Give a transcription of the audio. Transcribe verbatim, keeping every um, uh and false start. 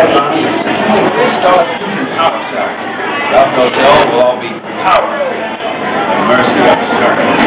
Thou shalt all will all be power and mercy of the servant.